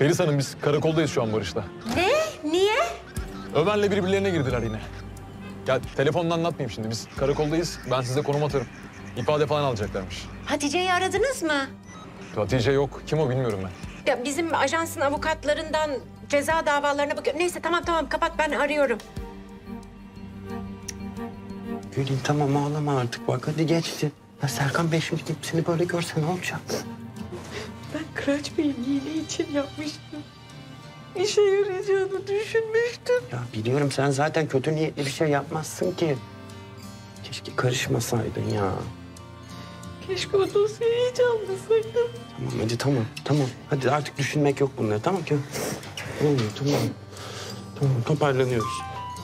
Feris Hanım biz karakoldayız şu an Barış'la. Ne? Niye? Ömer'le birbirlerine girdiler yine. Ya telefonla anlatmayayım şimdi. Biz karakoldayız. Ben size konum atarım. İfade falan alacaklarmış. Hatice'yi aradınız mı? Hatice yok. Kim o bilmiyorum ben. Ya bizim ajansın avukatlarından ceza davalarına bakıyor. Neyse tamam kapat, ben arıyorum. Gülün tamam ağlama artık bak hadi geçti. Ya Serkan Bey şimdi gidip seni böyle görse ne olacak? Ben Kıraç Bey'in iyiliği için yapmıştım. İşe yarayacağını düşünmüştüm. Ya biliyorum sen zaten kötü niyetli bir şey yapmazsın ki. Keşke karışmasaydın ya. Keşke o dosyayı hiç almasaydım. Tamam hadi tamam. Hadi artık düşünmek yok bunları tamam ki. Olmuyor tamam. Tamam toparlanıyoruz.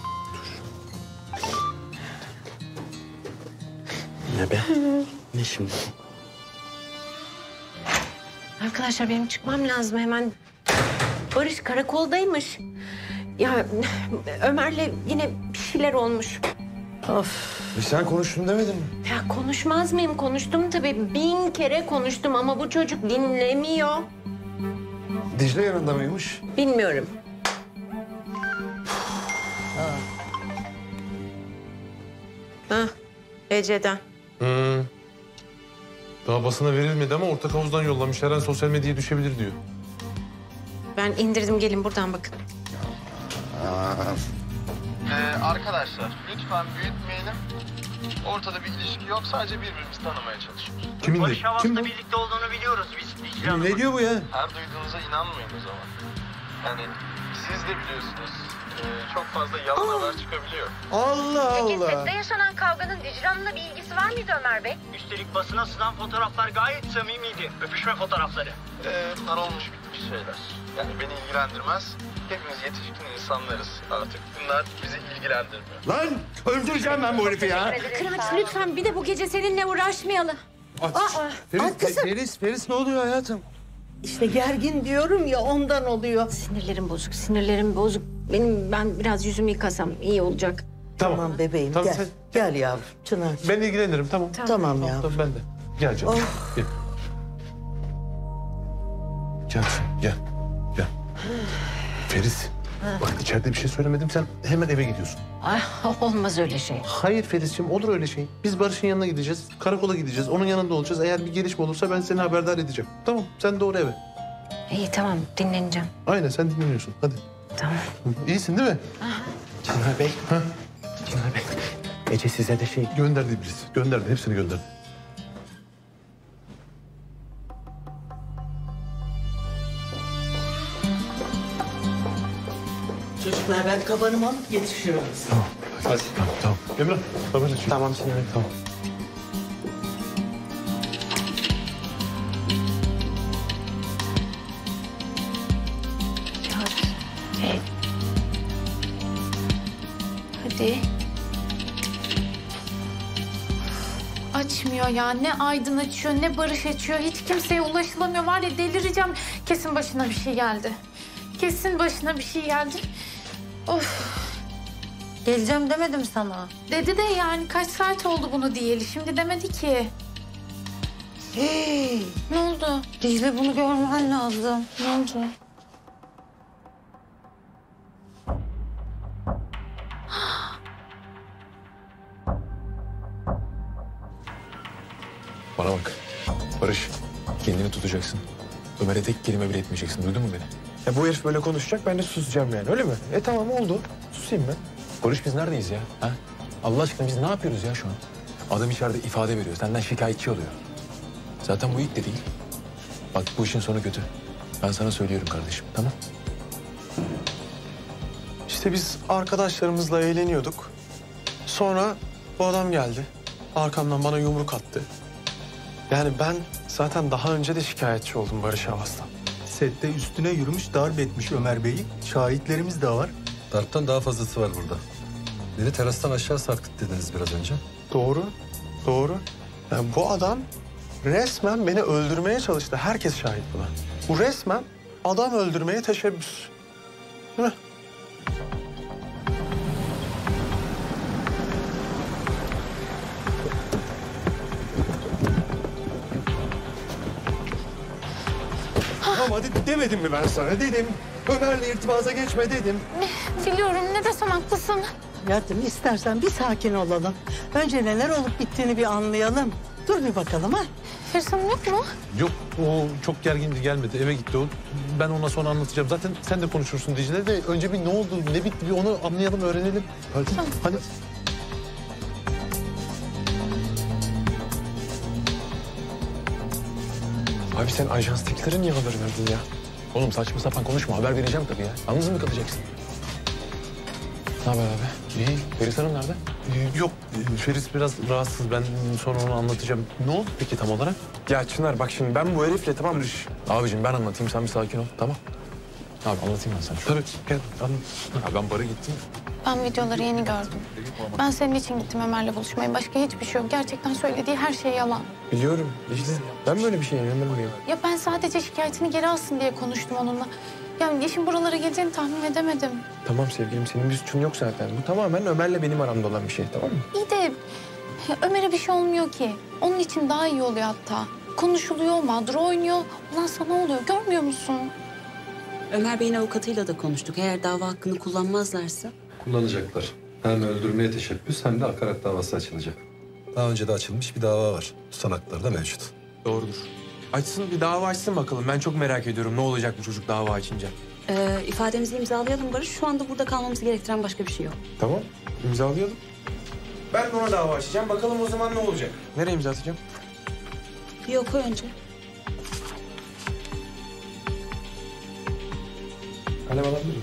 Ne be? Ne şimdi? Arkadaşlar benim çıkmam lazım hemen. Barış karakoldaymış. Ya Ömer'le yine bir şeyler olmuş. Of. Sen konuştun demedin mi? Ya konuşmaz mıyım? Konuştum tabii. 1000 kere konuştum ama bu çocuk dinlemiyor. Dicle yanında mıymış? Bilmiyorum. Ha, Ece'den. Daha basına verilmedi ama ortak havuzdan yollamış. Her an sosyal medyaya düşebilir diyor. Ben indirdim, gelin buradan bakın. Arkadaşlar lütfen büyütmeyelim. Ortada bir ilişki yok. Sadece birbirimizi tanımaya çalışıyoruz. Kimin Barış Havas'la bu? birlikte olduğunu biliyoruz biz. Ne diyor bu ya? Her duyduğunuza inanmayın o zaman. Yani siz de biliyorsunuz. Çok fazla yalan haber çıkabiliyor. Allah Peki Allah. sette yaşanan kavganın Dicle Hanım'la bir ilgisi var mıydı Ömer Bey? Üstelik basına sızan fotoğraflar gayet samimiydi. Öpüşme fotoğrafları. Bunlar olmuş bitmiş şeyler. Yani beni ilgilendirmez. Hepimiz yetişkin insanlarız artık. Bunlar bizi ilgilendirmiyor. Lan öldüreceğim ben bu herifi ya. Kıraç lütfen bir de bu gece seninle uğraşmayalım. Feris ne oluyor hayatım? İşte gergin diyorum ya ondan oluyor. Sinirlerim bozuk. Ben biraz yüzümü yıkasam iyi olacak. Tamam bebeğim Tamam, gel. Gel yavrum Çınar. Ben ilgilenirim tamam. Tamam ya. Tamam ben de. Gel canım. Gel. Gel. Feris. Bak içeride bir şey söylemedim. Sen hemen eve gidiyorsun. Ay, olmaz öyle şey. Hayır Feris'ciğim olur öyle şey. Biz Barış'ın yanına gideceğiz. Karakola gideceğiz. Onun yanında olacağız. Eğer bir gelişme olursa ben seni haberdar edeceğim. Tamam sen doğru eve. İyi tamam, dinleneceğim. Aynen sen dinleniyorsun. Hadi. Tamam. İyisin değil mi? Çınar Bey. Çınar Bey. Ece size de şey... Gönderdi birisi. Gönderdi. Hepsini gönderdi. Çocuklar ben kabanımı alıp yetişiyorum. Hadi. Tamam. Emrah haberleşelim. Tamam Çınar Bey. Tamam. Hadi. Açmıyor ya. Ne Aydın açıyor, ne Barış açıyor. Hiç kimseye ulaşılamıyor. Var ya delireceğim. Kesin başına bir şey geldi. Kesin başına bir şey geldi. Of. Geleceğim demedim sana. Dedi de yani kaç saat oldu bunu diyeli. Şimdi demedi ki. Hey, Ne oldu? Dicle bunu görmen lazım. Ne oldu? Bana bak. Barış, kendini tutacaksın. Ömer'e tek kelime bile etmeyeceksin. Duydun mu beni? Ya bu herif böyle konuşacak ben de susacağım yani öyle mi? Tamam oldu. Susayım ben. Barış biz neredeyiz ya? Ha? Allah aşkına biz ne yapıyoruz ya şu an? Adam içeride ifade veriyor. Senden şikayetçi oluyor. Zaten bu ilk de değil. Bak bu işin sonu kötü. Ben sana söylüyorum kardeşim. Tamam? İşte biz arkadaşlarımızla eğleniyorduk. Sonra bu adam geldi. Arkamdan bana yumruk attı. Yani ben zaten daha önce de şikayetçi oldum Barış Havas'tan. Sette üstüne yürümüş, darp etmiş Ömer Bey'i. Şahitlerimiz de var. Darptan daha fazlası var burada. Beni terastan aşağı sarkıt dediniz biraz önce. Doğru. Yani bu adam resmen beni öldürmeye çalıştı. Herkes şahit buna. Bu resmen adam öldürmeye teşebbüs. Değil mi? Ama demedim mi ben sana? Dedim. Ömer'le irtibata geçme dedim. Biliyorum, ne desem haklısın. Hayatım istersen bir sakin olalım. Önce neler olup bittiğini bir anlayalım. Dur bir bakalım ha. Feris Hanım yok mu? Yok o çok gergindi gelmedi eve gitti o. Ben ona sonra anlatacağım. Zaten sen de konuşursun Dicle de. Önce bir ne oldu ne bitti bir onu anlayalım öğrenelim. Hadi. Hadi. Abi sen ajanstakilere niye haber verdin ya? Oğlum saçma sapan konuşma. Haber vereceğim tabii ya. Yalnız mı kalacaksın? Ne haber abi? İyi. Feris Hanım nerede? Yok Feris biraz rahatsız. Ben sonra onu anlatacağım. Ne oldu peki tam olarak? Ya Çınar bak şimdi ben bu herifle tamam mı? Abicim ben anlatayım. Sen bir sakin ol. Tamam. Abi anlatayım ben sana. Tabii gel anlat. Abi ben bara gittim. Ben videoları yeni gördüm. Ben senin için gittim Ömer'le buluşmaya. Başka hiçbir şey yok. Gerçekten söylediği her şey yalan. Biliyorum Dicle. Ben böyle bir şeye inanamıyorum. Ya ben sadece şikayetini geri alsın diye konuştum onunla. Yani işin buralara geleceğini tahmin edemedim. Tamam sevgilim senin bir suçun yok zaten. Bu tamamen Ömer'le benim aramda olan bir şey tamam mı? İyi de Ömer'e bir şey olmuyor ki. Onun için daha iyi oluyor hatta. Konuşuluyor, mağdur oynuyor. Ulan sana oluyor görmüyor musun? Ömer Bey'in avukatıyla da konuştuk. Eğer dava hakkını kullanmazlarsa... Kullanacaklar. Hem öldürmeye teşebbüs hem de hakaret davası açılacak. Daha önce de açılmış bir dava var. Tutanakları da mevcut. Doğrudur. Açsın bir dava açsın bakalım. Ben çok merak ediyorum ne olacak bu çocuk dava açınca. İfademizi imzalayalım Barış. Şu anda burada kalmamızı gerektiren başka bir şey yok. Tamam imzalayalım. Ben de ona dava açacağım. Bakalım o zaman ne olacak? Nereye imza atacağım? Bir oku önce. Kalem alabilir miyim?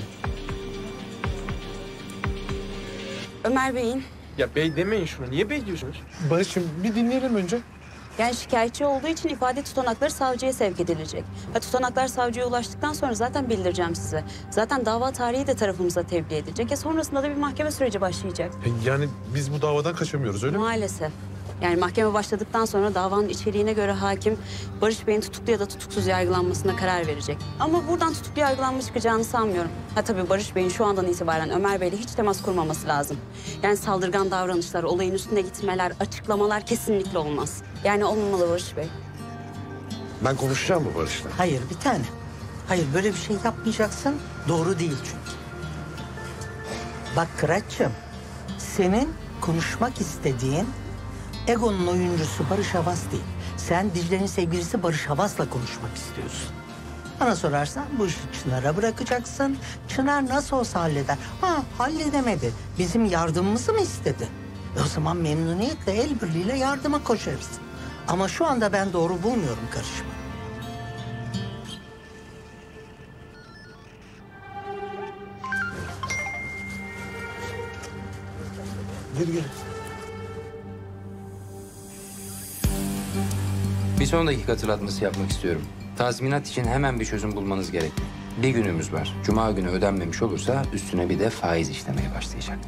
Ömer Bey'in Ya bey demeyin şuna. Niye bey diyorsunuz? Barış'ım bir dinleyelim önce. yani şikayetçi olduğu için ifade tutanakları savcıya sevk edilecek. Tutanaklar savcıya ulaştıktan sonra zaten bildireceğim size. Zaten dava tarihi de tarafımıza tebliğ edilecek. Sonrasında da bir mahkeme süreci başlayacak. Yani biz bu davadan kaçamıyoruz öyle mi? Maalesef. Yani mahkeme başladıktan sonra davanın içeriğine göre hakim Barış Bey'in tutuklu ya da tutuksuz yargılanmasına karar verecek. Ama buradan tutuklu yargılanma çıkacağını sanmıyorum. Tabii Barış Bey'in şu andan itibaren Ömer Bey'le hiç temas kurmaması lazım. Yani saldırgan davranışlar, olayın üstüne gitmeler, açıklamalar kesinlikle olmaz. Yani olmamalı Barış Bey. Ben konuşacağım mı Barış'la? Hayır bir tane. Hayır böyle bir şey yapmayacaksın. Doğru değil çünkü. Bak Kıraç'cığım, senin konuşmak istediğin Ego'nun oyuncusu Barış Havas değil. Sen Dicle'nin sevgilisi Barış Havas'la konuşmak istiyorsun. Bana sorarsan bu işi Çınar'a bırakacaksın. Çınar nasıl olsa halleder. Halledemedi. Bizim yardımımızı mı istedi? O zaman memnuniyetle el birliğiyle yardıma koşarız. Ama şu anda ben doğru bulmuyorum karışımı. Gir. Bir son dakika hatırlatması yapmak istiyorum. Tazminat için hemen bir çözüm bulmanız gerekli. Bir günümüz var. Cuma günü ödenmemiş olursa üstüne bir de faiz işlemeye başlayacak.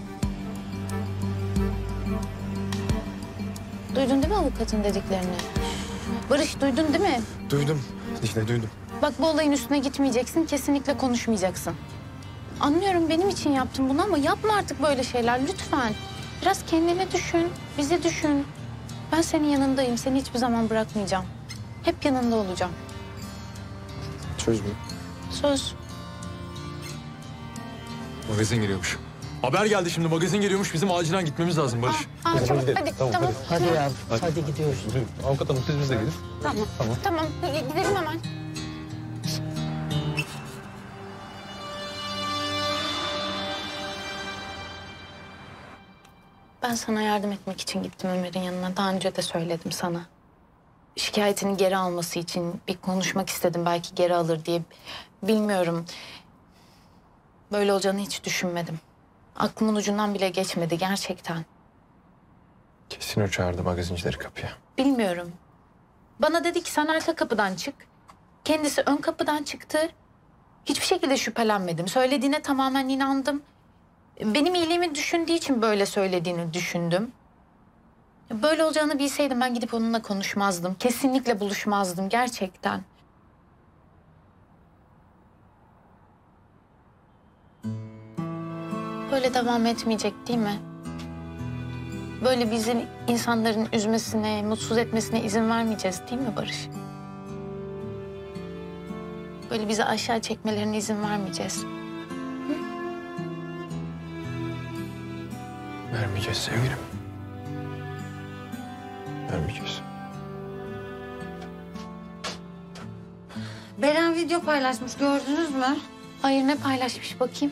Duydun değil mi avukatın dediklerini? Barış duydun değil mi? Duydum. Dicle duydum. Bak bu olayın üstüne gitmeyeceksin, kesinlikle konuşmayacaksın. Anlıyorum benim için yaptın bunu ama yapma artık böyle şeyler lütfen. Biraz kendini düşün, bizi düşün. Ben senin yanındayım, seni hiçbir zaman bırakmayacağım. Hep yanında olacağım. Söz mü? Söz. Magazin geliyormuş. Haber geldi şimdi. Magazin geliyormuş. Bizim acilen gitmemiz lazım Barış. Tamam, tamam. Hadi yavrum, hadi gidiyoruz. Avukat hanım siz bize gelin. Tamam, gidelim hemen. Ben sana yardım etmek için gittim Ömer'in yanına. Daha önce de söyledim sana. Şikayetini geri alması için bir konuşmak istedim. Belki geri alır diye. Bilmiyorum. Böyle olacağını hiç düşünmedim. Aklımın ucundan bile geçmedi gerçekten. Kesin o çağırdı magazincileri kapıya. Bilmiyorum. Bana dedi ki sen arka kapıdan çık. Kendisi ön kapıdan çıktı. Hiçbir şekilde şüphelenmedim. Söylediğine tamamen inandım. Benim iyiliğimi düşündüğü için böyle söylediğini düşündüm. Böyle olacağını bilseydim ben gidip onunla konuşmazdım. Kesinlikle buluşmazdım gerçekten. Böyle devam etmeyecek değil mi? Böyle bizi insanların üzmesine, mutsuz etmesine izin vermeyeceğiz değil mi Barış? Böyle bizi aşağı çekmelerine izin vermeyeceğiz. Vermeyeceğiz sevgilim. Vermeyeceğiz. Beren video paylaşmış, gördünüz mü? Hayır, ne paylaşmış bakayım?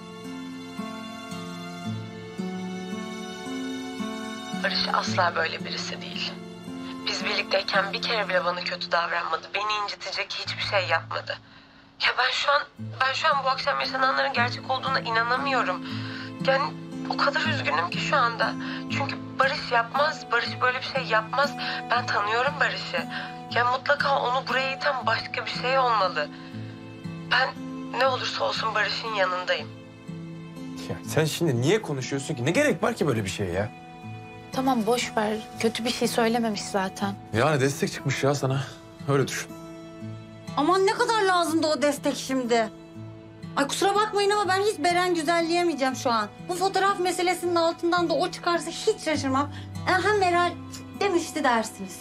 Barış asla böyle birisi değil. Biz birlikteyken bir kere bile bana kötü davranmadı. Beni incitecek hiçbir şey yapmadı. Ya ben şu an bu akşam yaşananların gerçek olduğuna inanamıyorum. Yani o kadar üzgünüm ki şu anda. Çünkü Barış yapmaz. Barış böyle bir şey yapmaz. Ben tanıyorum Barış'ı. Ya mutlaka onu buraya iten başka bir şey olmalı. Ben ne olursa olsun Barış'ın yanındayım. Ya sen şimdi niye konuşuyorsun ki? Ne gerek var ki böyle bir şeye ya? Tamam, boş ver. Kötü bir şey söylememiş zaten. Yani destek çıkmış ya sana. Öyle düşün. Aman ne kadar lazımdı o destek şimdi. Ay kusura bakmayın ama ben hiç Beren güzelleyemeyeceğim şu an. Bu fotoğraf meselesinin altından da o çıkarsa hiç şaşırmam. Hem Meral demişti dersiniz.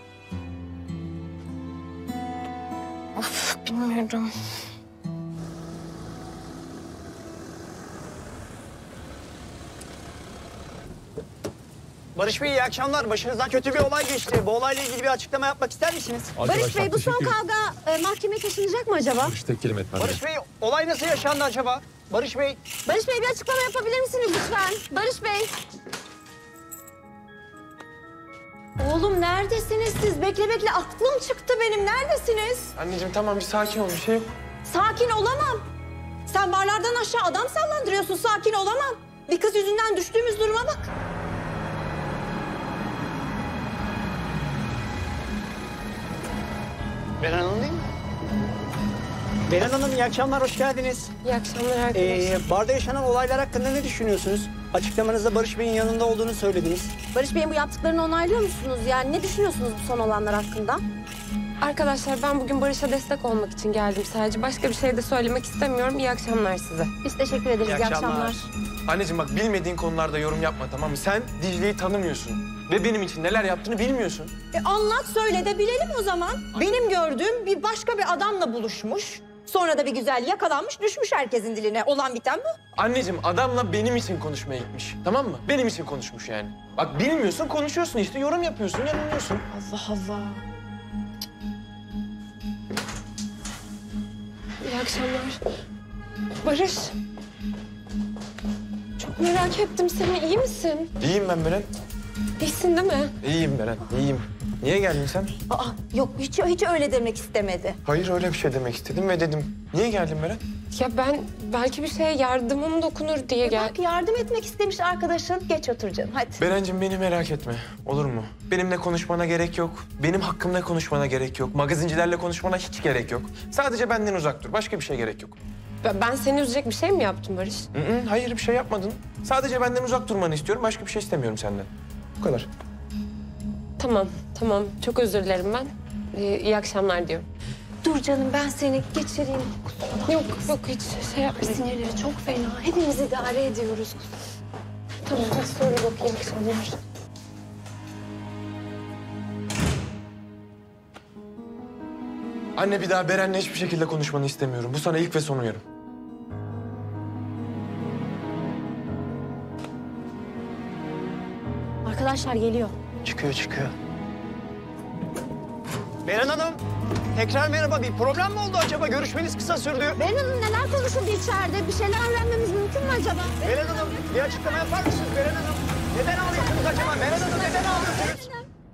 Of, bilmiyorum. Barış Bey iyi akşamlar. Başınızdan kötü bir olay geçti. Bu olayla ilgili bir açıklama yapmak ister misiniz? Barış Bey bu son kavga mahkemeye taşınacak mı acaba? Barış tek kelime etmez. Barış Bey olay nasıl yaşandı acaba? Barış Bey. Barış Bey bir açıklama yapabilir misiniz lütfen? Barış Bey. Oğlum neredesiniz siz? Bekle aklım çıktı benim. Neredesiniz? Anneciğim tamam bir sakin ol, bir şey yok. Sakin olamam. Sen barlardan aşağı adam sallandırıyorsun. Sakin olamam. Bir kız yüzünden düştüğümüz duruma bak. Beren Hanım değil mi? Beren Hanım iyi akşamlar, hoş geldiniz. İyi akşamlar arkadaşlar. Barda yaşanan olaylar hakkında ne düşünüyorsunuz? Açıklamanızda Barış Bey'in yanında olduğunu söylediniz. Barış Bey'in bu yaptıklarını onaylıyor musunuz? Yani ne düşünüyorsunuz bu son olanlar hakkında? Arkadaşlar ben bugün Barış'a destek olmak için geldim sadece. Başka bir şey de söylemek istemiyorum. İyi akşamlar size. Biz teşekkür ederiz. İyi akşamlar. Anneciğim bak bilmediğin konularda yorum yapma tamam mı? Sen Dicle'yi tanımıyorsun. Ve benim için neler yaptığını bilmiyorsun. Anlat söyle de bilelim o zaman. Benim gördüğüm bir başka bir adamla buluşmuş. Sonra da bir güzel yakalanmış, düşmüş herkesin diline. Olan biten bu. Anneciğim adamla benim için konuşmaya gitmiş. Tamam mı? Benim için konuşmuş yani. Bak bilmiyorsun konuşuyorsun işte yorum yapıyorsun, yanılıyorsun. Allah Allah. İyi akşamlar. Barış. Çok merak ettim seni. İyi misin? İyiyim ben Beren. İyisin değil mi? İyiyim Beren, iyiyim. Niye geldin sen? Yok hiç öyle demek istemedi. Hayır öyle bir şey demek istedim ve dedim. Niye geldin Beren? Ya ben belki bir şeye yardımım dokunur diye geldim. Bak yardım etmek istemiş arkadaşın. Geç otur canım hadi. Berencim beni merak etme. Olur mu? Benimle konuşmana gerek yok. Benim hakkımda konuşmana gerek yok. Magazincilerle konuşmana hiç gerek yok. Sadece benden uzak dur. Başka bir şey gerek yok. Ben seni üzecek bir şey mi yaptım Barış? Hayır bir şey yapmadın. Sadece benden uzak durmanı istiyorum. Başka bir şey istemiyorum senden. Bu kadar. Tamam. Çok özür dilerim ben. İyi akşamlar diyorum. Dur canım ben seni geçireyim. Yok hiç şey yapma. Sinirleri çok fena. Hepimiz idare ediyoruz. Tamam hadi sonra bak iyi akşamlar. Anne bir daha Beren'le hiçbir şekilde konuşmanı istemiyorum. Bu sana ilk ve son uyarım. Arkadaşlar geliyor. Çıkıyor. Beren Hanım, tekrar merhaba. Bir problem mi oldu acaba? Görüşmeniz kısa sürdü. Beren Hanım neler konuşuldu içeride? Bir şeyler öğrenmemiz mümkün mü acaba? Beren Hanım, bir açıklama yapar mısınız Beren Hanım? Neden ağlıyorsunuz acaba? Beren Hanım neden ağlıyorsunuz?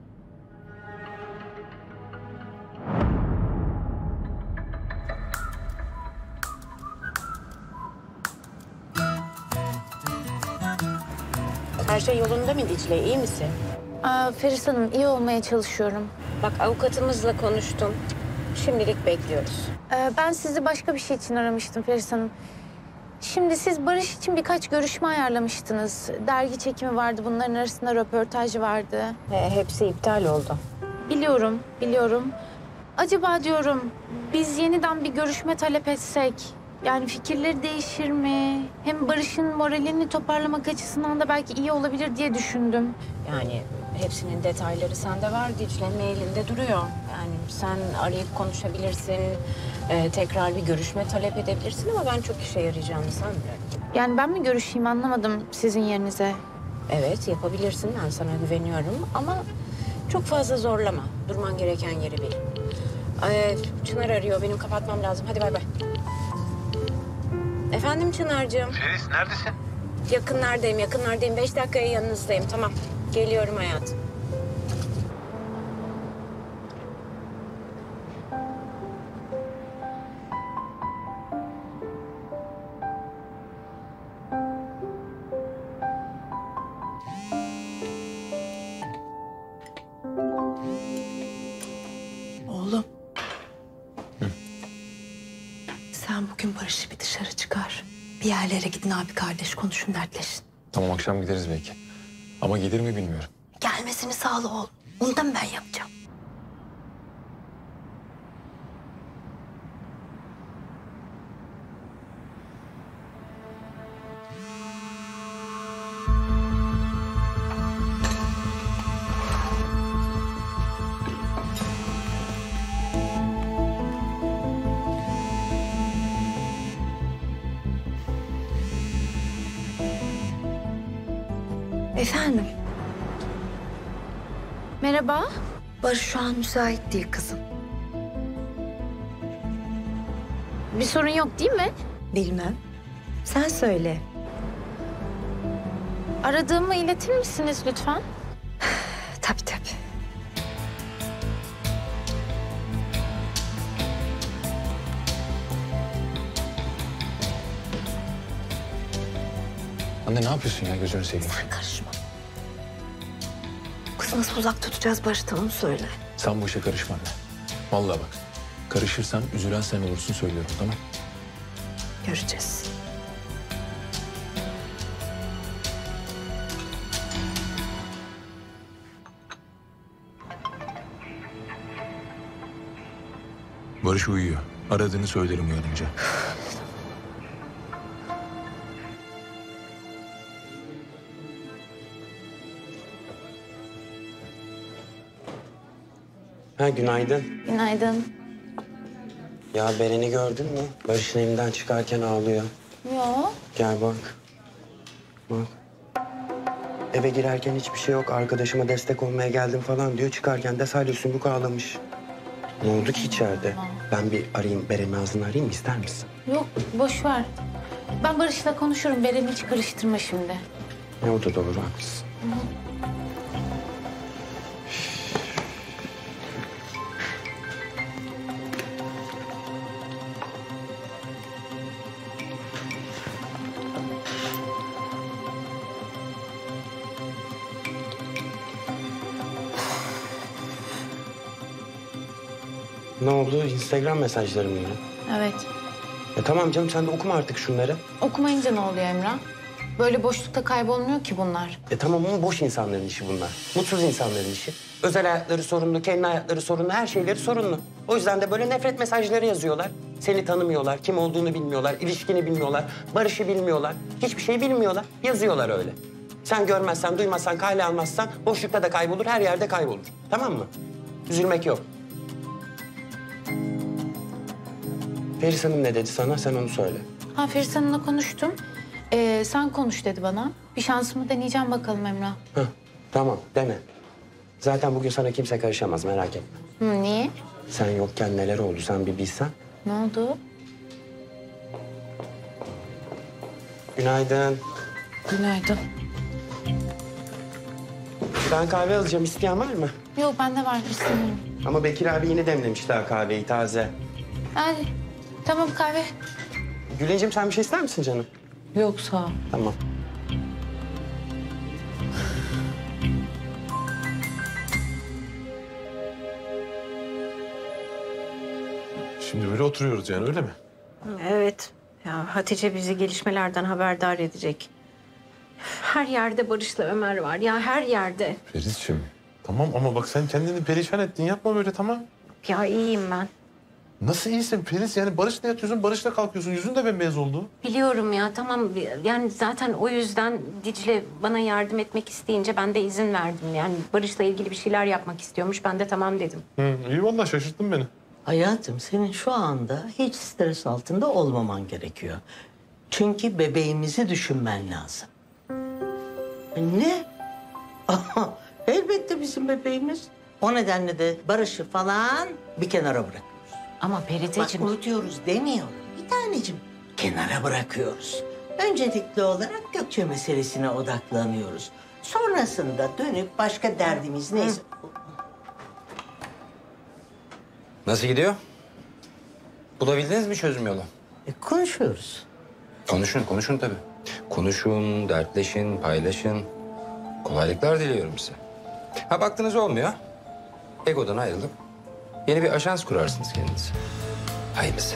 Her şey yolunda mı Dicle? İyi misin? Feris Hanım, iyi olmaya çalışıyorum. Bak avukatımızla konuştum. Şimdilik bekliyoruz. Ben sizi başka bir şey için aramıştım Feris Hanım. Şimdi siz Barış için birkaç görüşme ayarlamıştınız. Dergi çekimi vardı, bunların arasında röportaj vardı. Hepsi iptal oldu. Biliyorum. Acaba diyorum, biz yeniden bir görüşme talep etsek... Yani fikirleri değişir mi? Hem Barış'ın moralini toparlamak açısından da belki iyi olabilir diye düşündüm. Yani hepsinin detayları sende var Dicle. Mailinde duruyor. Yani sen arayıp konuşabilirsin. Tekrar bir görüşme talep edebilirsin ama ben çok işe yarayacağını sanmıyorum. Yani ben mi görüşeyim anlamadım sizin yerinize. Evet yapabilirsin. Ben sana güveniyorum ama çok fazla zorlama. Durman gereken yeri bil. Çınar arıyor. Benim kapatmam lazım. Hadi bay bay. Efendim Çınar'cığım. Feris neredesin? Yakınlardayım. 5 dakikaya yanınızdayım. Tamam. Geliyorum hayatım. Oğlum. Sen bugün Barış'ı bir dışarı çıkar. Bir yerlere gidin abi kardeş konuşun dertleşin. Tamam akşam gideriz belki. Ama gelir mi bilmiyorum. Gelmesini sağla oğlum. Onu da mı ben yapacağım? Efendim? Merhaba. Barış şu an müsait değil kızım. Bir sorun yok değil mi? Bilmem. Sen söyle. Aradığımı iletir misiniz lütfen? Tabii tabii. Anne ne yapıyorsun ya gözünü seveyim. Sen karışma. Kızı nasıl uzak tutacağız Barış'tan onu söyle. Sen bu işe karışma anne. Vallahi bak. Karışırsan üzülen sen olursun söylüyorum tamam. Göreceğiz. Barış uyuyor. Aradığını söylerim uyanınca. Ha günaydın. Günaydın. Ya Beren'i gördün mü? Barış'ın evinden çıkarken ağlıyor. Yok. Gel bak. Bak. Eve girerken hiçbir şey yok. Arkadaşıma destek olmaya geldim falan diyor. Çıkarken de sadece Sümbük ağlamış. Ne oldu ki içeride? Ben bir arayayım, Beren'in ağzını arayayım mı? İster misin? Yok boş ver. Ben Barış'la konuşurum. Beren'i hiç karıştırma şimdi. O da doğru, haklısın. Ne oldu? Instagram mesajları mı ya? Evet. Tamam canım sen de okuma artık şunları. Okumayınca ne oluyor Emrah? Böyle boşlukta kaybolmuyor ki bunlar. Tamam ama boş insanların işi bunlar. Mutsuz insanların işi. Özel hayatları sorunlu, kendi hayatları sorunlu, her şeyleri sorunlu. O yüzden de böyle nefret mesajları yazıyorlar. Seni tanımıyorlar, kim olduğunu bilmiyorlar, ilişkini bilmiyorlar, Barış'ı bilmiyorlar. Hiçbir şey bilmiyorlar, yazıyorlar öyle. Sen görmezsen, duymazsan, kale almazsan boşlukta da kaybolur, her yerde kaybolur. Tamam mı? Üzülmek yok. Feris Hanım ne dedi sana? Sen onu söyle. Ha Feris Hanım'la konuştum. Sen konuş dedi bana. Bir şansımı deneyeceğim bakalım Emrah. Tamam, dene. Zaten bugün sana kimse karışamaz, merak etme. Niye? Sen yokken neler oldu sen bir bilsen. Ne oldu? Günaydın. Günaydın. Ben kahve alacağım, isteyen var mı? Yok bende var istemiyorum. Ama Bekir abi yine demlemiş daha kahveyi taze. Hadi tamam kahve. Gülay'cığım sen bir şey ister misin canım? Yok sağ ol. Tamam. Şimdi böyle oturuyoruz yani öyle mi? Evet. Ya Hatice bizi gelişmelerden haberdar edecek. Her yerde Barış'la Ömer var. Ya her yerde. Feris'ciğim tamam ama bak sen kendini perişan ettin. Yapma böyle tamam. Ya iyiyim ben. Nasıl iyisin Filiz? Yani Barış'la yatıyorsun, Barış'la kalkıyorsun. Yüzün de bembeyaz oldu. Biliyorum ya, tamam. Yani zaten o yüzden Dicle bana yardım etmek isteyince ben de izin verdim. Yani Barış'la ilgili bir şeyler yapmak istiyormuş. Ben de tamam dedim. İyi vallahi, şaşırttın beni. Hayatım, senin şu anda hiç stres altında olmaman gerekiyor. Çünkü bebeğimizi düşünmen lazım. Ne? Elbette bizim bebeğimiz. O nedenle de Barış'ı falan bir kenara bırakıyoruz. Ama Periteciğim... Bak, unutuyoruz demiyorum. Bir taneciğim, kenara bırakıyoruz. Öncelikli olarak Gökçe meselesine odaklanıyoruz. Sonrasında dönüp başka derdimiz neyse... Nasıl gidiyor? Bulabildiniz mi çözüm yolu? Konuşuyoruz. Konuşun tabii. Konuşun, dertleşin, paylaşın. Kolaylıklar diliyorum size. Ha baktınız olmuyor. Ego'dan ayrılıp yeni bir ajans kurarsınız kendinize. Hayırlısı.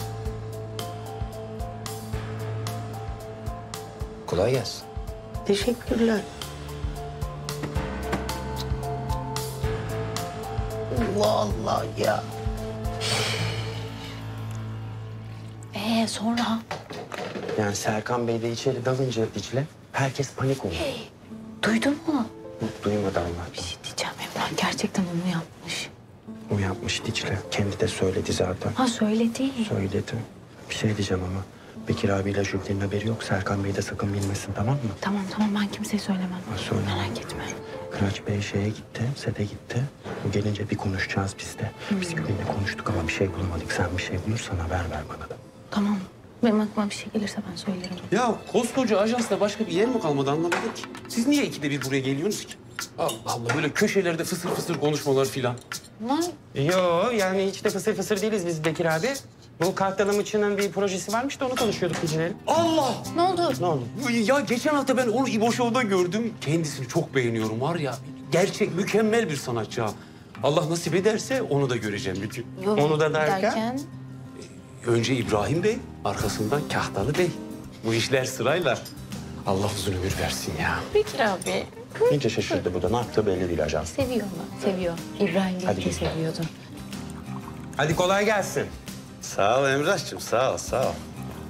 Kolay gelsin. Teşekkürler. Allah Allah ya. Sonra? Yani Serkan Bey de içeri dalınca Dicle, herkes panik oldu. Duydun mu? Duymadı Allah. Bir şey diyeceğim, Emrah gerçekten onu yapmış. O yapmış Dicle. Kendi de söyledi zaten. Ha, söyledi. Söyledim. Bir şey diyeceğim ama. Bekir abiyle Jülden'in haberi yok. Serkan Bey de sakın bilmesin, tamam mı? Tamam ben kimseye söylemem. Söyle. Merak etme. Kıraç Bey şeye gitti, sete gitti. O gelince bir konuşacağız biz de. Biz Gül'le konuştuk ama bir şey bulamadık. Sen bir şey bulursan haber ver bana da. Tamam. Benim aklıma bir şey gelirse ben söylerim. Ya koskoca ajansta başka bir yer mi kalmadı anlamadım ki. Siz niye ikide bir buraya geliyorsunuz ki? Allah Allah, böyle köşelerde fısır fısır konuşmalar filan. Yo, yani hiç de fısır fısır değiliz biz Bekir abi. Bu Kartalım için bir projesi varmış da onu konuşuyorduk Dicle'yle. Allah! Ne oldu? Ne oldu? Ya geçen hafta ben onu İbo Show'da gördüm. Kendisini çok beğeniyorum var ya. Gerçek mükemmel bir sanatçı. Allah nasip ederse onu da göreceğim bir gün. Onu da derken? Önce İbrahim Bey, arkasından Kahtalı Bey. Bu işler sırayla. Allah uzun ömür versin ya. Bekir abi. İyice şaşırdı bu da. Ne yaptığı belli değil ajans. Seviyor mu? Seviyor. İbrahim Bey'i de seviyordu. Hadi kolay gelsin. Sağ ol Emrah'cığım, sağ ol, sağ ol.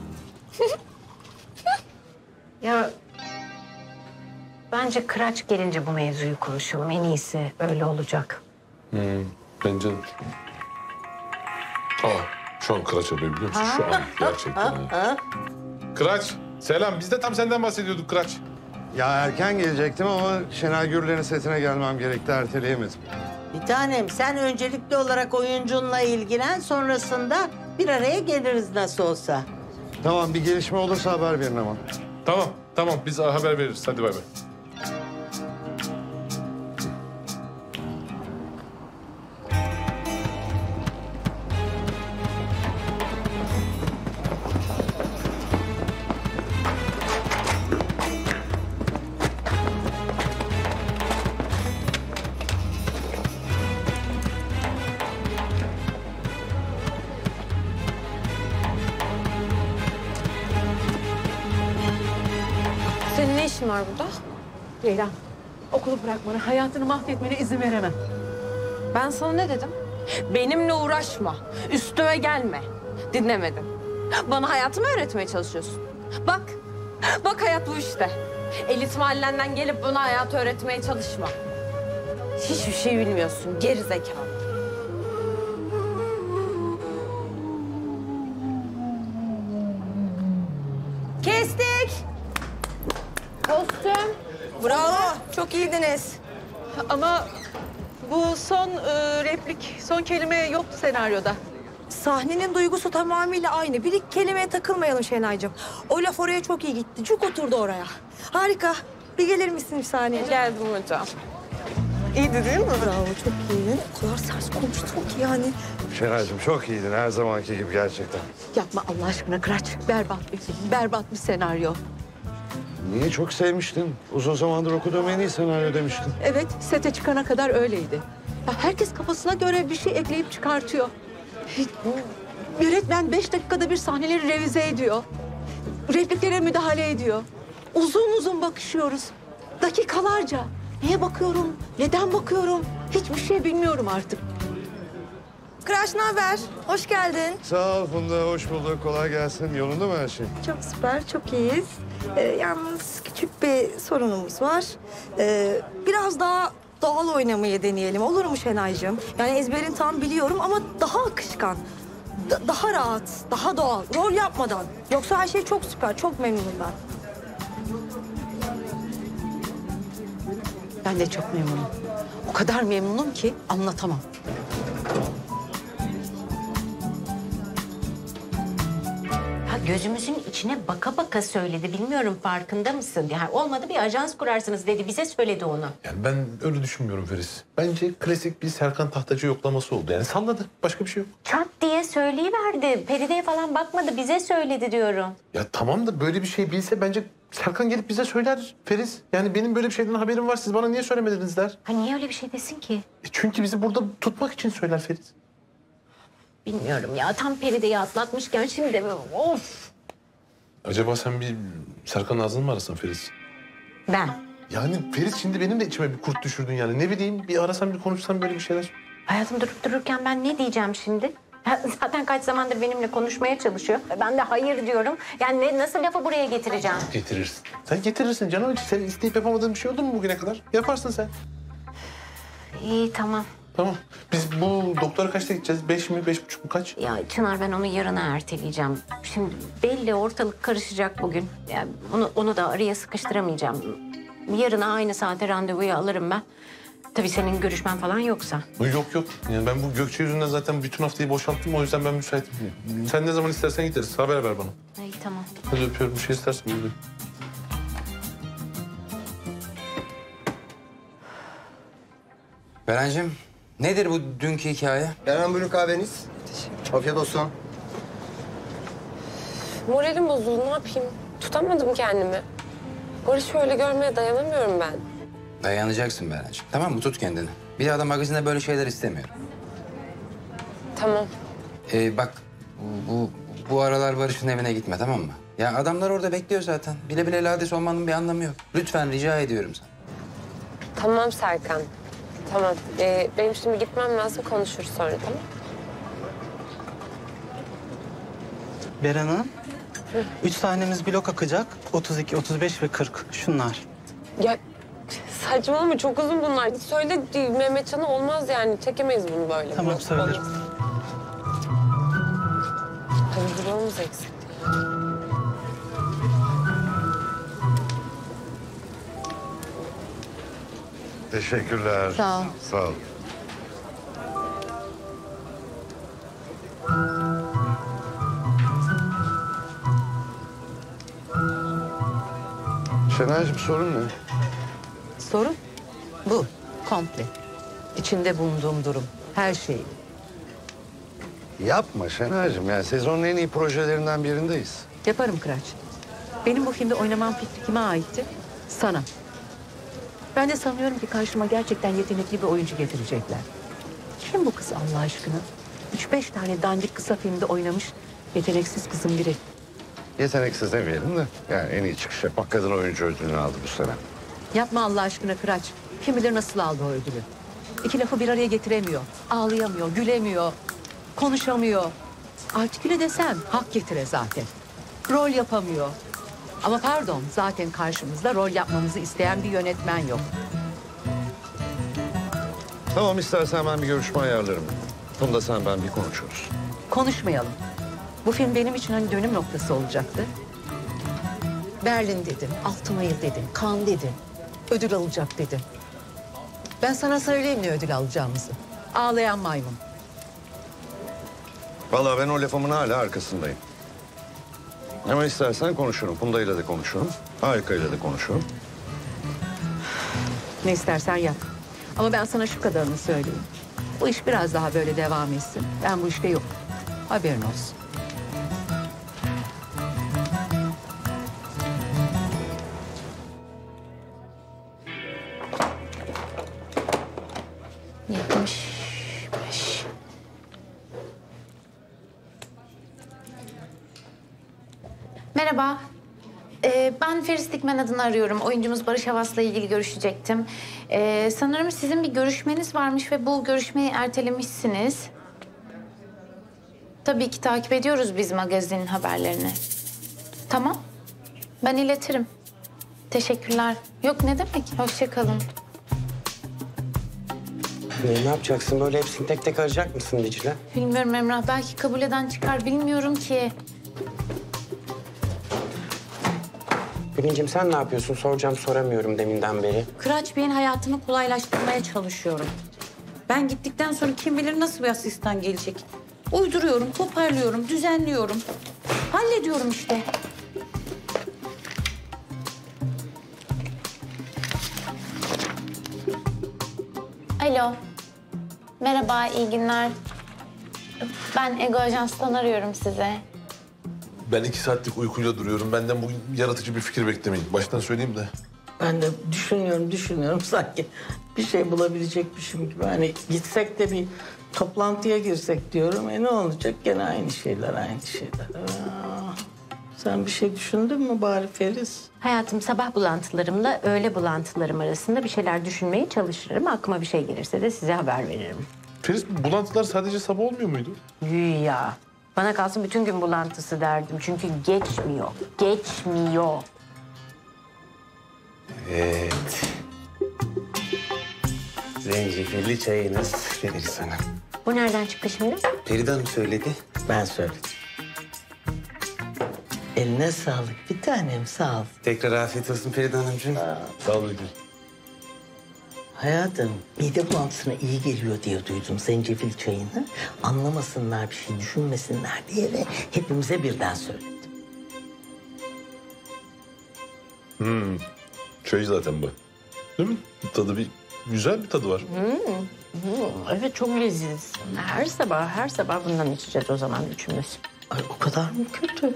Ya bence Kıraç gelince bu mevzuyu konuşalım. En iyisi öyle olacak. Bence... Şu an Kıraç arıyor biliyor musun? Şu an gerçekten. Kıraç, selam. Biz de tam senden bahsediyorduk Kıraç. Ya erken gelecektim ama Şenay Gürler'in setine gelmem gerekti, erteleyemedim. Bir tanem, sen öncelikli olarak oyuncunla ilgilen, sonrasında bir araya geliriz nasıl olsa. Tamam, bir gelişme olursa haber verin ama. Tamam. Biz haber veririz. Hadi bay bay. Senin ne işin var burada? Leyla, okulu bırakmana, hayatını mahvetmene izin veremem. Ben sana ne dedim? Benimle uğraşma, üstüme gelme. Dinlemedin. Bana hayatımı öğretmeye çalışıyorsun. Bak hayat bu işte. Elit mahallenden gelip bana hayatı öğretmeye çalışma. Hiçbir şey bilmiyorsun, geri zekalı. Kestik. Kostüm. Bravo. Çok iyiydiniz. Ama bu son replik, son kelime yoktu senaryoda. Sahnenin duygusu tamamıyla aynı. Bir iki kelimeye takılmayalım Şenaycığım. O laf oraya çok iyi gitti. Cuk oturdu oraya. Harika. Bir gelir misin bir saniye? Geldim hocam. İyiydi değil mi? Bravo, çok iyiydin. O kadar sert konuştun ki yani. Şenay'cığım çok iyiydin, her zamanki gibi gerçekten. Yapma Allah aşkına Kıraç. Berbat bir film, berbat bir senaryo. Niye? Çok sevmiştin. Uzun zamandır okuduğum en iyi senaryo demiştin. Evet, sete çıkana kadar öyleydi. Ya herkes kafasına göre bir şey ekleyip çıkartıyor. Yönetmen 5 dakikada bir sahneleri revize ediyor. Repliklere müdahale ediyor. Uzun uzun bakışıyoruz. Dakikalarca. Neye bakıyorum, neden bakıyorum? Hiçbir şey bilmiyorum artık. Kıraç ne haber? Hoş geldin. Sağ ol Funda, hoş bulduk. Kolay gelsin. Yolunda mı her şey? Çok süper, çok iyiyiz. Yalnız küçük bir sorunumuz var. Biraz daha doğal oynamayı deneyelim. Olur mu Şenaycığım? Yani ezberin tam biliyorum ama daha akışkan. Daha rahat, daha doğal. Rol yapmadan. Yoksa her şey çok süper, çok memnunum ben. Ben de çok memnunum. O kadar memnunum ki anlatamam. Gözümüzün içine baka baka söyledi. Bilmiyorum farkında mısın? Yani olmadı bir ajans kurarsınız dedi. Bize söyledi onu. Yani ben öyle düşünmüyorum Feris. Bence klasik bir Serkan Tahtacı yoklaması oldu. Yani salladı. Başka bir şey yok. Çat diye söyleyiverdi. Peride'ye falan bakmadı. Bize söyledi diyorum. Ya tamam da böyle bir şey bilse bence Serkan gelip bize söyler Feris. Yani benim böyle bir şeyden haberim var. Siz bana niye söylemediniz der. Ha niye öyle bir şey desin ki? Çünkü bizi burada tutmak için söyler Feris. Bilmiyorum ya. Tam Peride'yi atlatmışken şimdi de of. Acaba sen bir Serkan ağzını mı arasın Feris? Ben. Yani Feris şimdi benim de içime bir kurt düşürdün yani. Ne bileyim bir arasam bir konuşsam böyle bir şeyler. Hayatım durup dururken ben ne diyeceğim şimdi? Ya zaten kaç zamandır benimle konuşmaya çalışıyor. Ben de hayır diyorum. Yani nasıl lafı buraya getireceğim? Getirirsin. Sen getirirsin canım. Senin isteyip yapamadığın bir şey oldu mu bugüne kadar? Yaparsın sen. İyi tamam. Tamam. Biz bu doktora kaçta gideceğiz? 5 mi, 5,5 mu kaç? Ya Çınar ben onu yarına erteleyeceğim. Şimdi belli ortalık karışacak bugün. Yani onu da araya sıkıştıramayacağım. Yarına aynı saate randevuyu alırım ben. Tabii senin görüşmen falan yoksa. Yok. Yani ben bu Gökçe yüzünden zaten bütün haftayı boşalttım. O yüzden ben müsaitim. Sen ne zaman istersen gideriz. Haber ver bana. İyi tamam. Hadi öpüyorum. Bir şey istersen buyurun. Berencim, nedir bu dünkü hikaye? Beren buyurun kahveniz. Afiyet olsun. Moralim bozuldu, ne yapayım? Tutamadım kendimi. Barış'ı öyle görmeye dayanamıyorum ben. Dayanacaksın Berencim. Tamam mı? Tut kendini. Bir daha da magazinde böyle şeyler istemiyorum. Tamam. Bak, bu aralar Barış'ın evine gitme, tamam mı? Ya adamlar orada bekliyor zaten. Bile bile lades olmanın bir anlamı yok. Lütfen rica ediyorum sana. Tamam Serkan. Tamam. Benim şimdi gitmem lazım, konuşuruz sonra, tamam? Beren Hanım, 3 sahnemiz blok akacak. 32, 35 ve 40. Şunlar. Ya saçmalama, çok uzun bunlar. Söyle Mehmetcan'a, olmaz yani. Çekemeyiz bunu böyle. Tamam, söylerim. Tabii bloğumuz eksik. Teşekkürler. Sağ ol. Sağ ol. Şenaycığım sorun ne? Sorun bu. Komple. İçinde bulunduğum durum. Her şeyi. Yapma Şenaycığım. Yani sezonun en iyi projelerinden birinindeyiz. Yaparım Kıraç. Benim bu filmde oynamam fikri kime aitti? Sana. Ben de sanıyorum ki karşıma gerçekten yetenekli bir oyuncu getirecekler. Kim bu kız Allah aşkına? 3-5 tane dandik kısa filmde oynamış yeteneksiz kızın biri. Yeteneksiz demeyelim de. Yani en iyi çıkış yapan kadın oyuncu ödülünü aldı bu sene. Yapma Allah aşkına Kıraç. Kim bilir nasıl aldı o ödülü. İki lafı bir araya getiremiyor. Ağlayamıyor, gülemiyor, konuşamıyor. Artiküle desem hak getire zaten. Rol yapamıyor. Ama pardon, zaten karşımızda rol yapmamızı isteyen bir yönetmen yok. Tamam, istersen ben bir görüşme ayarlarım. Funda sen ben bir konuşuruz. Konuşmayalım. Bu film benim için hani dönüm noktası olacaktı. Berlin dedin, Altın Ayı dedin, Cannes dedin. Ödül alacak dedin. Ben sana söyleyeyim ne ödül alacağımızı. Ağlayan maymun. Vallahi ben o lafımın hala arkasındayım. Ama istersen konuşurum. Funda'yla da konuşurum. Harika'yla da konuşurum. Ne istersen yap. Ama ben sana şu kadarını söyleyeyim. Bu iş biraz daha böyle devam etsin. Ben bu işte yokum. Haberin olsun. Merhaba. Ben Feris Dikmen adını arıyorum. Oyuncumuz Barış Havas'la ilgili görüşecektim. Sanırım sizin bir görüşmeniz varmış ve bu görüşmeyi ertelemişsiniz. Tabii ki takip ediyoruz biz magazinin haberlerini. Tamam. Ben iletirim. Teşekkürler. Yok ne demek? Hoşça kalın. Ne yapacaksın? Böyle hepsini tek tek arayacak mısın Dicle? Bilmiyorum Emrah. Belki kabul eden çıkar. Bilmiyorum ki. Gülüncüm sen ne yapıyorsun? Soracağım soramıyorum deminden beri. Kıraç Bey'in hayatını kolaylaştırmaya çalışıyorum. Ben gittikten sonra kim bilir nasıl bir asistan gelecek. Uyduruyorum, toparlıyorum, düzenliyorum. Hallediyorum işte. Alo. Merhaba, iyi günler. Ben Ego Ajans'tan arıyorum size. Ben 2 saatlik uykuyla duruyorum. Benden bugün yaratıcı bir fikir beklemeyin. Baştan söyleyeyim de. Ben de düşünüyorum sanki bir şey bulabilecekmişim gibi. Hani gitsek de bir toplantıya girsek diyorum. Ne olacak? Gene aynı şeyler. Sen bir şey düşündün mü bari Feriz? Hayatım sabah bulantılarımla öğle bulantılarım arasında bir şeyler düşünmeye çalışırım. Aklıma bir şey gelirse de size haber veririm. Feriz bulantılar sadece sabah olmuyor muydu? Ya. Bana kalsın bütün gün bulantısı derdim. Çünkü geçmiyor. Geçmiyor. Evet. Zencefilli çayınız Feriz Hanım. Bu nereden çıktı şimdi? Feride Hanım söyledi. Ben söyledim. Eline sağlık bir tanem, sağ ol. Tekrar afiyet olsun Feride Hanımcığım. Sağ ol Begüm. Hayatım, mide bulantısına iyi geliyor diye duydum zencefil çayını. Anlamasınlar, bir şey düşünmesinler diye de hepimize birden söyledim. Çay zaten bu. Değil mi? Tadı güzel bir tadı var. Evet çok leziz. Her sabah bundan içeceğiz o zaman üçümüz. Ay o kadar mı kötü?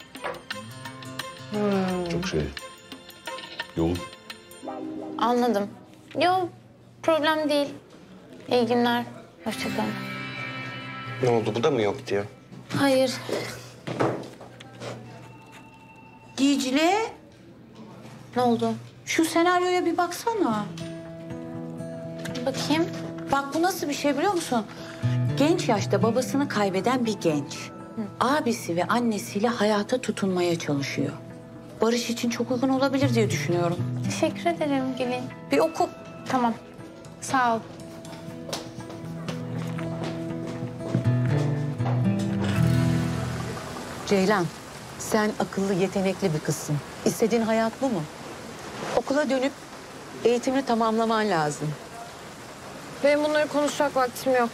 Çok yoğun. Anladım. Yok, problem değil. İyi günler. Hoşça kalın. Ne oldu? Bu da mı yok diyor? Hayır. Dicle, Ne oldu? şu senaryoya bir baksana. Bakayım. Bak bu nasıl bir şey biliyor musun? Genç yaşta babasını kaybeden bir genç. Abisi ve annesiyle hayata tutunmaya çalışıyor. Barış için çok uygun olabilir diye düşünüyorum. Teşekkür ederim Gül'ün. Bir oku. Tamam. Sağ ol. Ceylan, sen akıllı, yetenekli bir kızsın. İstediğin hayat bu mu? Okula dönüp eğitimini tamamlaman lazım. Benim bunları konuşacak vaktim yok.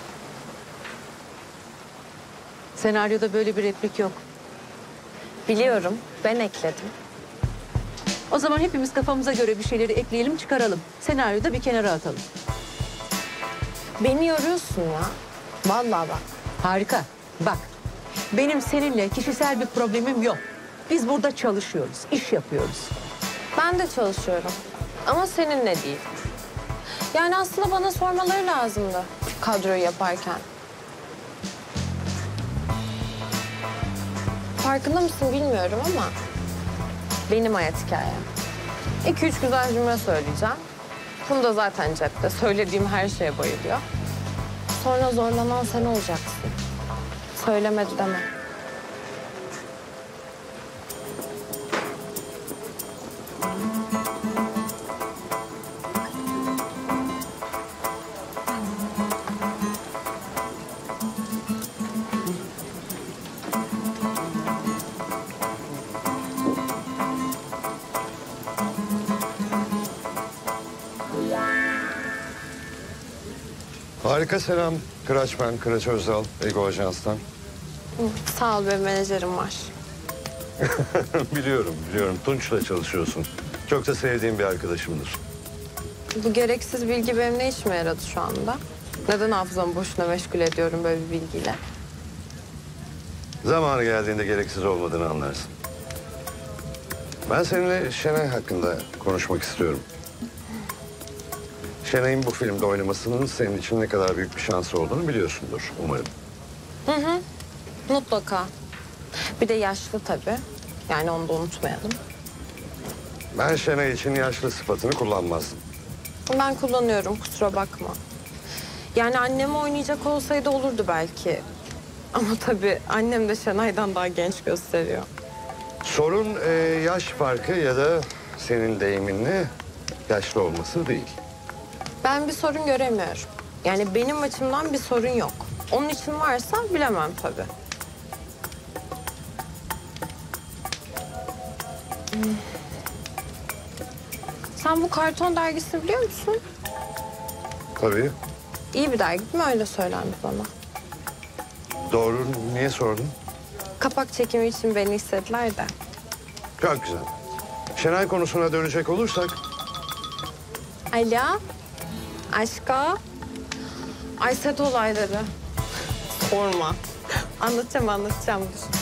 Senaryoda böyle bir replik yok. Biliyorum, ben ekledim. O zaman hepimiz kafamıza göre bir şeyleri ekleyelim, çıkaralım. Senaryoyu da bir kenara atalım. Beni yoruyorsun ya. Vallahi bak. Harika. Bak, benim seninle kişisel bir problemim yok. Biz burada çalışıyoruz, iş yapıyoruz. Ben de çalışıyorum. Ama seninle değil. Yani aslında bana sormaları lazımdı kadroyu yaparken. Farkında mısın bilmiyorum ama benim hayat hikayem. 2-3 güzel cümle söyleyeceğim. Funda zaten cepte. Söylediğim her şeye bayılıyor. Sonra zorlanan sen olacaksın. Söylemedi deme. Harika selam. Kıraç ben, Kıraç Özdal, Ego Ajans'tan. Sağ ol, benim menajerim var. Biliyorum. Tunç'la çalışıyorsun. Çok da sevdiğim bir arkadaşımdır. Bu gereksiz bilgi benim ne işime yaradı şu anda? Neden hafızamı boşuna meşgul ediyorum böyle bir bilgiyle? Zamanı geldiğinde gereksiz olmadığını anlarsın. Ben seninle Şenay hakkında konuşmak istiyorum. Şenay'ın bu filmde oynamasının senin için ne kadar büyük bir şansı olduğunu biliyorsundur umarım. Hı. Mutlaka. Bir de yaşlı tabii. Yani onu da unutmayalım. Ben Şenay için yaşlı sıfatını kullanmazdım. Ben kullanıyorum, kusura bakma. Yani annemi oynayacak olsaydı olurdu belki. Ama tabii annem de Şenay'dan daha genç gösteriyor. Sorun yaş farkı ya da senin deyiminle yaşlı olması değil. Ben bir sorun göremiyorum. Yani benim açımdan bir sorun yok. Onun için varsa bilemem tabii. Sen bu karton dergisini biliyor musun? Tabii. İyi bir dergi değil mi? Öyle söylendi bana. Doğru. Niye sordun? Kapak çekimi için beni istediler de. Çok güzel. Şenay konusuna dönecek olursak... Alo, aşka. Ay set olayları. Sorma. Anlatacağım. Dur.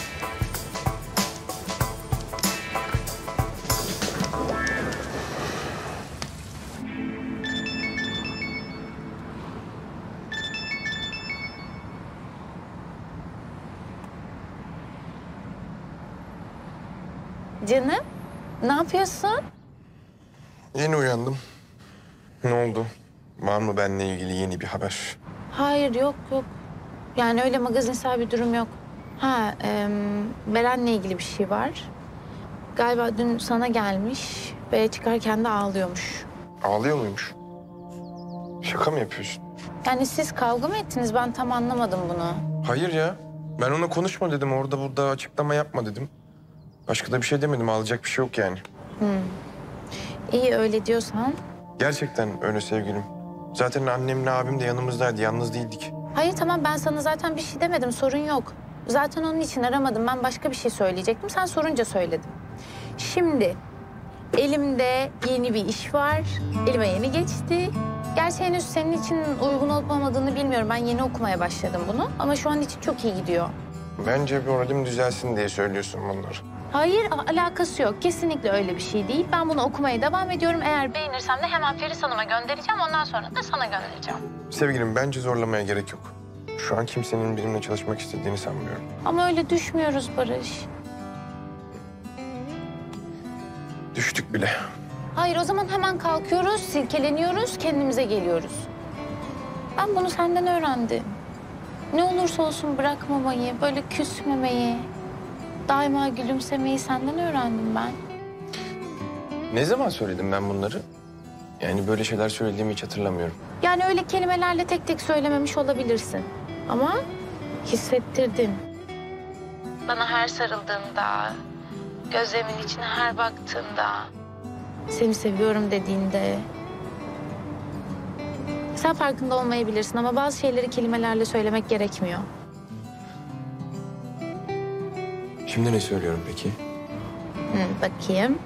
Canım, ne yapıyorsun? Yeni uyandım. Ne oldu? Var mı benimle ilgili yeni bir haber? Hayır, yok. Yani öyle magazinsel bir durum yok. Beren'le ilgili bir şey var. Galiba dün sana gelmiş ve çıkarken de ağlıyormuş. Ağlıyor muymuş? Şaka mı yapıyorsun? Yani siz kavga mı ettiniz? Ben tam anlamadım bunu. Hayır ya. Ben ona konuşma dedim. Orada burada açıklama yapma dedim. Başka da bir şey demedim. Ağlayacak bir şey yok yani. İyi öyle diyorsan. Gerçekten öyle sevgilim. Zaten annemle abim de yanımızdaydı. Yalnız değildik. Hayır tamam, ben sana zaten bir şey demedim. Sorun yok. Zaten onun için aramadım. Ben başka bir şey söyleyecektim. Sen sorunca söyledim. Şimdi elimde yeni bir iş var. Elime yeni geçti. Gerçi henüz senin için uygun olup olmadığını bilmiyorum. Ben yeni okumaya başladım bunu. Ama şu an için çok iyi gidiyor. Bence moralim düzelsin diye söylüyorsun bunları. Hayır, alakası yok. Kesinlikle öyle bir şey değil. Ben bunu okumaya devam ediyorum. Eğer beğenirsem de hemen Feris Hanım'a göndereceğim. Ondan sonra da sana göndereceğim. Sevgilim, bence zorlamaya gerek yok. Şu an kimsenin benimle çalışmak istediğini sanmıyorum. Ama öyle düşmüyoruz Barış. Düştük bile. Hayır, o zaman hemen kalkıyoruz, silkeleniyoruz, kendimize geliyoruz. Ben bunu senden öğrendim. Ne olursa olsun bırakmamayı, böyle küsmemeyi, daima gülümsemeyi senden öğrendim ben. Ne zaman söyledim ben bunları? Yani böyle şeyler söylediğimi hiç hatırlamıyorum. Yani öyle kelimelerle tek tek söylememiş olabilirsin. Ama hissettirdin. Bana her sarıldığında, gözlerimin içine her baktığında, seni seviyorum dediğinde. Sen farkında olmayabilirsin ama bazı şeyleri kelimelerle söylemek gerekmiyor. Şimdi ne söylüyorum peki? Bakayım.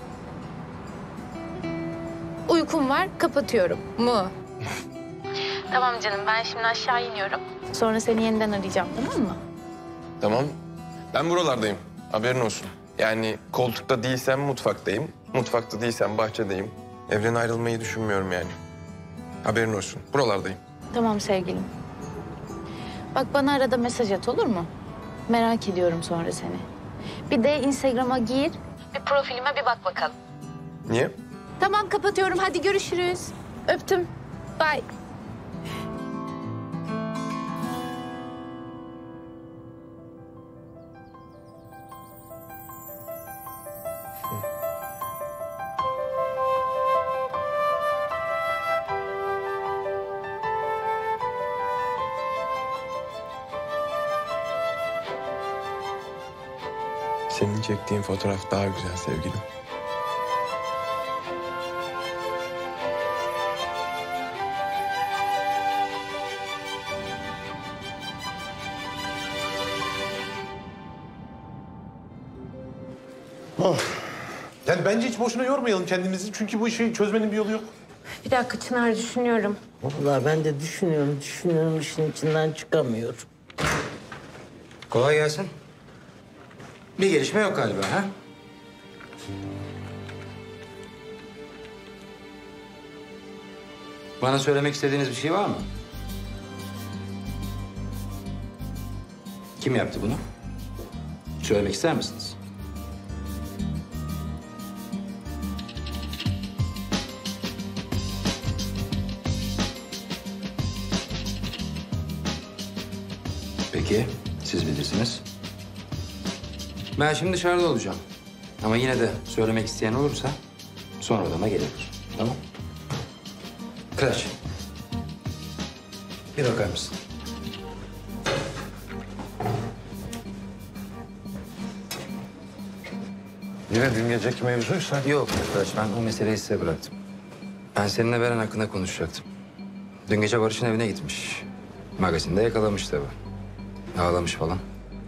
Uykum var, kapatıyorum mu? Tamam canım, ben şimdi aşağı iniyorum. Sonra seni yeniden arayacağım, tamam mı? Tamam. Ben buralardayım. Haberin olsun. Yani koltukta değilsem mutfaktayım. Mutfakta değilsem bahçedeyim. Evden ayrılmayı düşünmüyorum yani. Haberin olsun. Buralardayım. Tamam sevgilim. Bak bana arada mesaj at, olur mu? Merak ediyorum sonra seni. Bir de Instagram'a gir, bir profilime bir bak bakalım. Niye? Tamam kapatıyorum, hadi görüşürüz. Öptüm. Bye. Senin çektiğin fotoğraf daha güzel sevgilim. Yani bence hiç boşuna yormayalım kendimizi. Çünkü bu işi çözmenin bir yolu yok. Bir dakika Çınar, düşünüyorum. Vallahi ben de düşünüyorum, işin içinden çıkamıyorum. Kolay gelsin. Bir gelişme yok galiba ha? Bana söylemek istediğiniz bir şey var mı? Kim yaptı bunu? Söylemek ister misiniz? Peki, Siz bilirsiniz. Ben şimdi dışarıda olacağım. Ama yine de söylemek isteyen olursa sonra odama gelebilir. Tamam? Kıraç. Bir bakar mısın? Yine dün geceki mevzuysa? Yok Kıraç, ben o meseleyi size bıraktım. Ben seninle Beren hakkında konuşacaktım. Dün gece Barış'ın evine gitmiş. Magazinde yakalamış tabii. Ağlamış falan.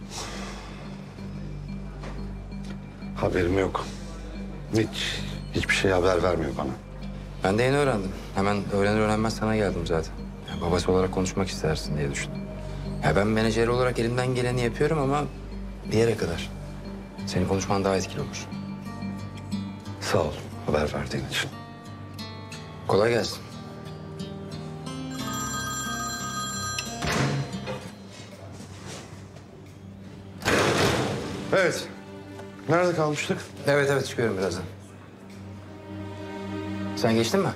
Haberim yok. Hiçbir şey haber vermiyor bana. Ben de yeni öğrendim. Hemen öğrenir öğrenmez sana geldim zaten. Yani babası olarak konuşmak istersin diye düşündüm. Ya ben menajer olarak elimden geleni yapıyorum ama bir yere kadar. Senin konuşman daha etkili olur. Sağ ol haber verdiğin için. Kolay gelsin. Evet. Nerede kalmıştık? Evet çıkıyorum birazdan. Sen geçtin mi?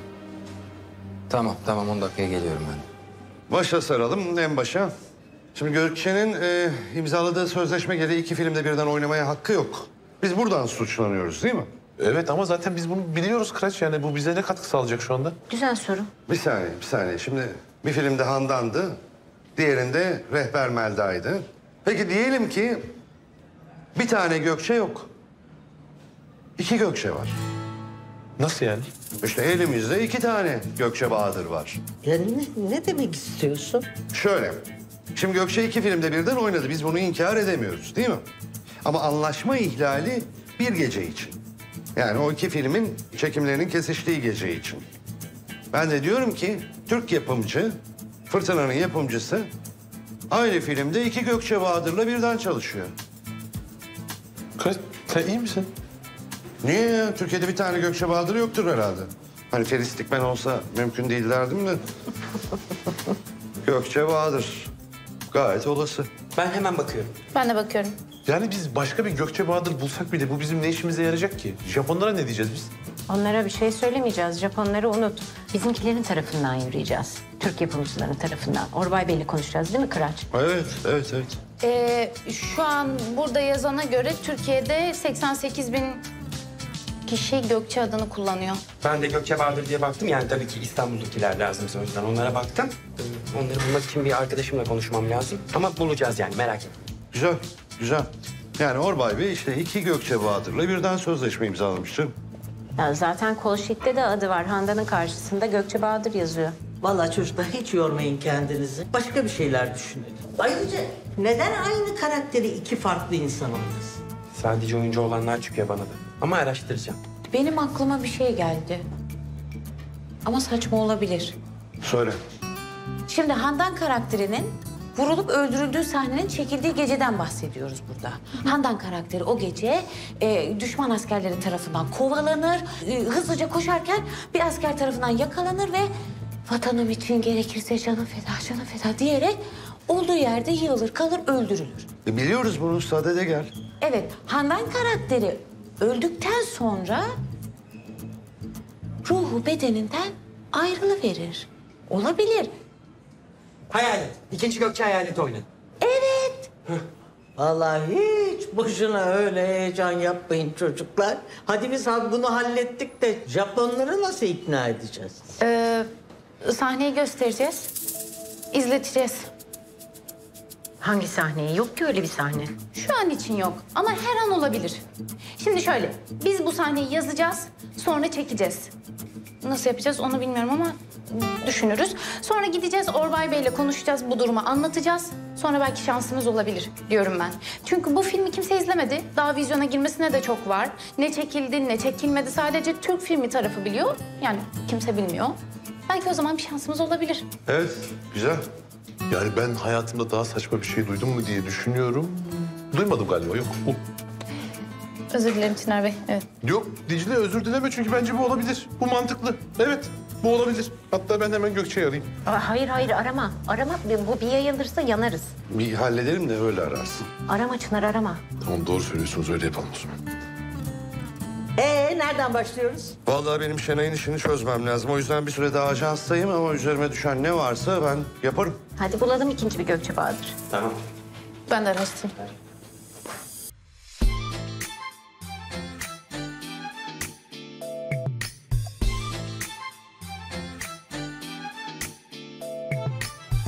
Tamam 10 dakikaya geliyorum ben. Başa saralım en başa. Şimdi Gökçe'nin imzaladığı sözleşme gereği 2 filmde birden oynamaya hakkı yok. Biz buradan suçlanıyoruz değil mi? Evet ama zaten biz bunu biliyoruz Kıraç. Yani bu bize ne katkı sağlayacak şu anda? Güzel soru. Bir saniye. Şimdi bir filmde Handan'dı, diğerinde Rehber Melda'ydı. Peki diyelim ki bir tane Gökçe yok. 2 Gökçe var. Nasıl yani? İşte elimizde 2 tane Gökçe Bahadır var. Yani ne demek istiyorsun? Şöyle, şimdi Gökçe 2 filmde birden oynadı. Biz bunu inkar edemiyoruz değil mi? Ama anlaşma ihlali bir gece için. Yani o 2 filmin çekimlerinin kesiştiği gece için. Ben de diyorum ki Türk yapımcı, Fırtına'nın yapımcısı aynı filmde 2 Gökçe Bahadır'la birden çalışıyor. Kıraç sen iyi misin? Niye ya? Türkiye'de bir tane Gökçe Bahadır yoktur herhalde. Hani Feris Dikmen olsa mümkün değil derdim de. Gökçe Bahadır. Gayet olası. Ben hemen bakıyorum. Ben de bakıyorum. Yani biz başka bir Gökçe Bahadır bulsak bile bu bizim ne işimize yarayacak ki? Japonlara ne diyeceğiz biz? Onlara bir şey söylemeyeceğiz. Japonları unut. Bizimkilerin tarafından yürüyeceğiz. Türk yapımcıların tarafından. Orbay Bey'le konuşacağız değil mi Kıraç? Evet. Şu an burada yazana göre Türkiye'de 88 bin kişi Gökçe adını kullanıyor. Ben de Gökçe Bahadır diye baktım. Yani tabii ki İstanbul'dakiler lazım o yüzden onlara baktım. Onları bulmak için bir arkadaşımla konuşmam lazım. Ama bulacağız yani merak etme. Güzel. Yani Orbay Bey işte 2 Gökçe Bahadır'la birden sözleşme imzalamıştı. Ya zaten call sheet'te de adı var. Handan'ın karşısında Gökçe Bahadır yazıyor. Vallahi çocuklar hiç yormayın kendinizi. Başka bir şeyler düşünelim. Ayrıca neden aynı karakteri 2 farklı insan oynasın? Sadece oyuncu olanlar çıkıyor bana da. Ama araştıracağım. Benim aklıma bir şey geldi. Ama saçma olabilir. Söyle. Şimdi Handan karakterinin vurulup öldürüldüğü sahnenin çekildiği geceden bahsediyoruz burada. Handan karakteri o gece düşman askerleri tarafından kovalanır. Hızlıca koşarken bir asker tarafından yakalanır ve vatanım için gerekirse canım feda diyerek olduğu yerde yığılır, kalır, öldürülür. Biliyoruz bunu, sadede gel. Evet, Handan karakteri öldükten sonra ruhu bedeninden ayrılıverir. Olabilir. Hayalet. 2. Gökçe Hayalet oynadı. Evet. Vallahi hiç boşuna öyle heyecan yapmayın çocuklar. Hadi biz bunu hallettik de Japonları nasıl ikna edeceğiz? Sahneyi göstereceğiz, izleteceğiz. Hangi sahneyi? Yok ki öyle bir sahne. Şu an için yok ama her an olabilir. Şimdi şöyle, biz bu sahneyi yazacağız, sonra çekeceğiz. Nasıl yapacağız onu bilmiyorum ama düşünürüz. Sonra gideceğiz Orbay Bey'le konuşacağız, bu durumu anlatacağız. Sonra belki şansımız olabilir diyorum ben. Çünkü bu filmi kimse izlemedi. Daha vizyona girmesine de çok var. Ne çekildi, ne çekilmedi sadece Türk filmi tarafı biliyor. Yani kimse bilmiyor. Belki o zaman bir şansımız olabilir. Evet, güzel. Yani ben hayatımda daha saçma bir şey duydum mu diye düşünüyorum. Duymadım galiba, yok. Özür dilerim Çınar Bey, evet. Yok Dicle özür dileme çünkü bence bu olabilir. Bu mantıklı. Evet, bu olabilir. Hatta ben hemen Gökçe'yi arayayım. Hayır arama. Arama, bu bir yayılırsa yanarız. Bir halledelim de öyle ararsın. Arama Çınar, arama. Tamam doğru söylüyorsunuz, öyle yapalım o zaman. Nereden başlıyoruz? Vallahi benim Şenay'ın işini çözmem lazım. O yüzden bir süre daha ajanstayım ama üzerime düşen ne varsa ben yaparım. Hadi bulalım 2. bir Gökçe Bahadır. Tamam. Ben araştırayım.